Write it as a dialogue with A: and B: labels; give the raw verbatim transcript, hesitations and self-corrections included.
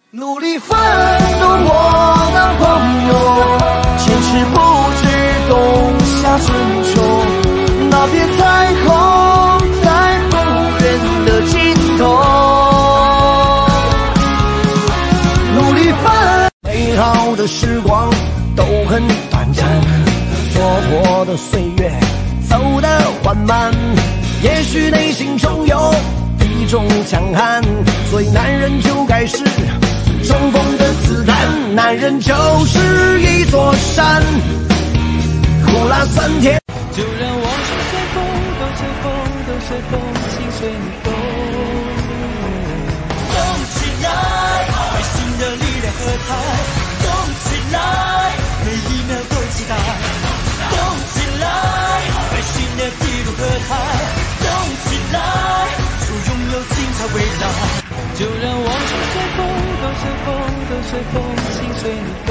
A: 努力奋斗，我的朋友，坚持不止冬夏春秋，那片彩虹在不远的尽头。努力奋，美好的时光都很短暂，错过的岁月走得缓慢，也许内心中有一种强悍，所以男人就该是冲锋的子弹，男人就是一座山，苦辣酸甜。
B: 就让往事随风，都随风，都随风，心随你动。动起来，为新的力量喝彩。动起来，每一秒都期待。动起来，为新的纪录喝彩。动起来，就拥有精彩未来。就让往事随风，都随风，都随风，心随你动。